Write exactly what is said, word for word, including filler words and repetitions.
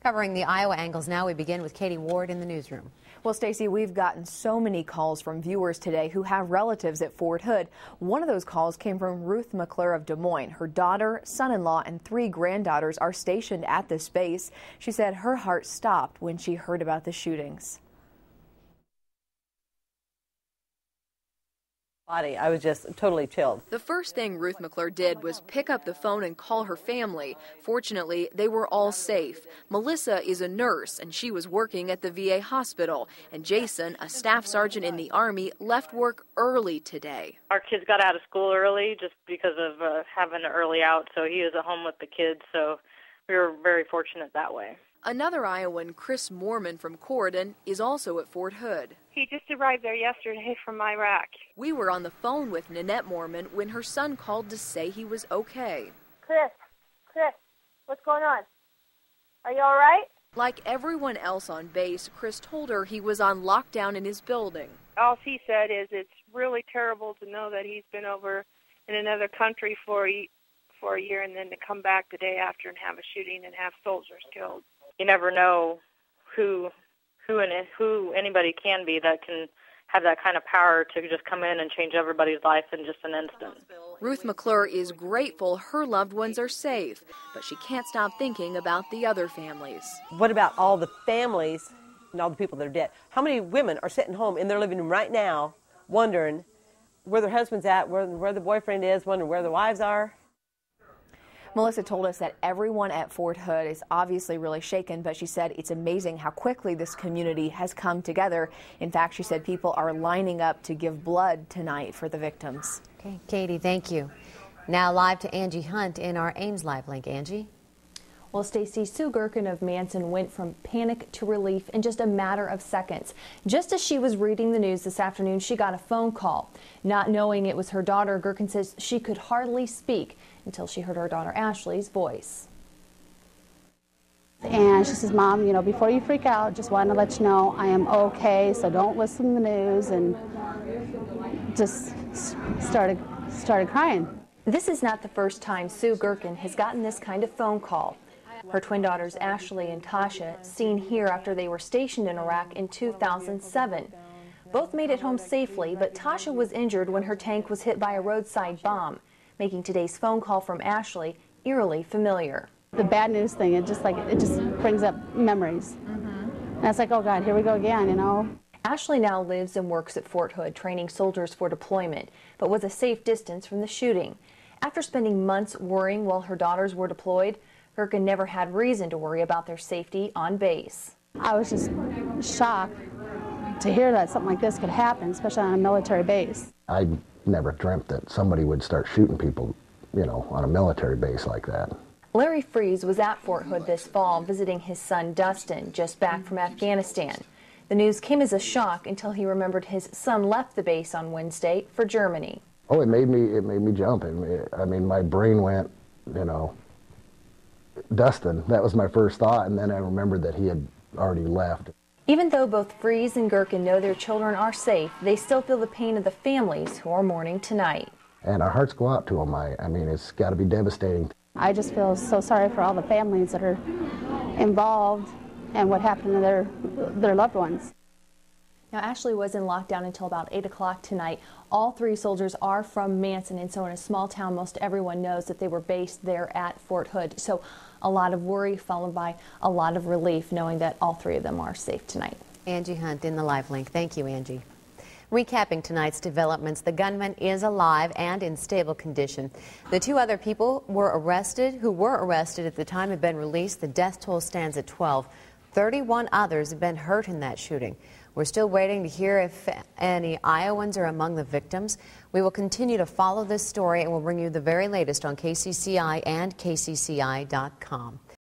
Covering the Iowa angles now, we begin with Katie Ward in the newsroom. Well, Stacey, we've gotten so many calls from viewers today who have relatives at Fort Hood. One of those calls came from Ruth McClure of Des Moines. Her daughter, son-in-law, and three granddaughters are stationed at this base. She said her heart stopped when she heard about the shootings. Body. I was just totally chilled. The first thing Ruth McClure did was pick up the phone and call her family. Fortunately, they were all safe. Melissa is a nurse, and she was working at the V A hospital. And Jason, a staff sergeant in the Army, left work early today. Our kids got out of school early just because of uh, having an early out, so he was at home with the kids, so we were very fortunate that way. Another Iowan, Chris Mormon from Corydon, is also at Fort Hood. He just arrived there yesterday from Iraq. We were on the phone with Nanette Mormon when her son called to say he was okay. Chris, Chris, what's going on? Are you all right? Like everyone else on base, Chris told her he was on lockdown in his building. All he said is it's really terrible to know that he's been over in another country for a, for a year and then to come back the day after and have a shooting and have soldiers killed. You never know who who and who anybody can be that can have that kind of power to just come in and change everybody's life in just an instant. Ruth McClure is grateful her loved ones are safe, but she can't stop thinking about the other families. What about all the families and all the people that are dead? How many women are sitting home in their living room right now wondering where their husband's at, where, where the boyfriend is, wondering where their wives are? Melissa told us that everyone at Fort Hood is obviously really shaken, but she said it's amazing how quickly this community has come together. In fact, she said people are lining up to give blood tonight for the victims. Okay, Katie, thank you. Now live to Angie Hunt in our Ames Live link. Angie? Well, Stacey, Sue Gerken of Manson went from panic to relief in just a matter of seconds. Just as she was reading the news this afternoon, she got a phone call. Not knowing it was her daughter, Gerken says she could hardly speak until she heard her daughter Ashley's voice. And she says, Mom, you know, before you freak out, just wanted to let you know I am okay, so don't listen to the news, and just started, started crying. This is not the first time Sue Gerken has gotten this kind of phone call. Her twin daughters Ashley and Tasha, seen here after they were stationed in Iraq in two thousand seven. Both made it home safely, but Tasha was injured when her tank was hit by a roadside bomb, making today's phone call from Ashley eerily familiar. The bad news thing, it just like it just brings up memories. Mm-hmm. And it's like, oh God, here we go again, you know. Ashley now lives and works at Fort Hood, training soldiers for deployment, but was a safe distance from the shooting. After spending months worrying while her daughters were deployed, Gerken never had reason to worry about their safety on base. I was just shocked to hear that something like this could happen, especially on a military base. I never dreamt that somebody would start shooting people, you know, on a military base like that. Larry Freeze was at Fort Hood this fall visiting his son Dustin, just back from Afghanistan. The news came as a shock until he remembered his son left the base on Wednesday for Germany. Oh, it made me, it made me jump. It made, I mean, my brain went, you know, Dustin, that was my first thought, and then I remembered that he had already left. Even though both Freeze and Gerken know their children are safe, they still feel the pain of the families who are mourning tonight. And our hearts go out to them. I, I mean, it's got to be devastating. I just feel so sorry for all the families that are involved and what happened to their, their loved ones. Now, Ashley was in lockdown until about eight o'clock tonight. All three soldiers are from Manson, and so in a small town, most everyone knows that they were based there at Fort Hood. So a lot of worry followed by a lot of relief knowing that all three of them are safe tonight. Angie Hunt in the live link. Thank you, Angie. Recapping tonight's developments, the gunman is alive and in stable condition. The two other people were arrested, who were arrested at the time have been released. The death toll stands at twelve. thirty-one others have been hurt in that shooting. We're still waiting to hear if any Iowans are among the victims. We will continue to follow this story and we'll bring you the very latest on K C C I and K C C I dot com.